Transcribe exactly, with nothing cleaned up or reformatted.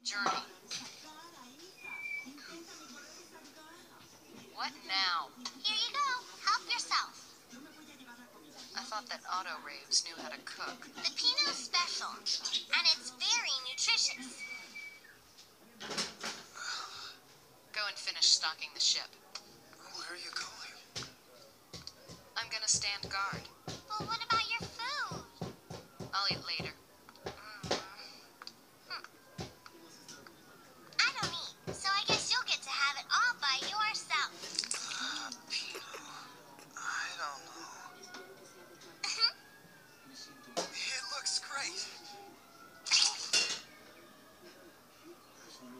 journey. What now? Here you go. Help yourself. I thought that auto raves knew how to cook. The Pinot's special, and it's very nutritious. Go and finish stocking the ship. Where are you going? I'm gonna stand guard.